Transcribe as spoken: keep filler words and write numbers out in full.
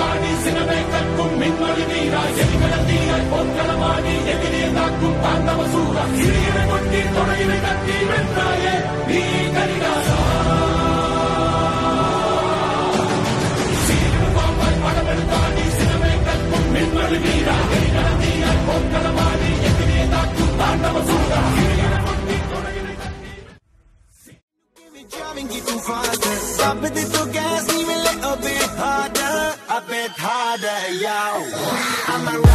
படமாடி சினமே கற்கும் மின்மொழி வீரா எலிகளத்தீரை பொற்களமாடி எதிரே தாக்கும் தாண்டவ சூரா சிறியனை கொட்டி தொடையினை தட்டி வென்றாயே நீ கரிகாலா சீரன் பாம்பாய் படமெடுத்தாடி சினமே கற்கும் மின்மொழி வீரா எலிகளத்தீரை பொற்களமாடி எதிரே தாக்கும் தாண்டவ சூரா சிறியனை கொட்டி தொடையினை தட்டி driving you too faster. Stop it, little gas, even a little bit harder, a bit harder, yo. I'm a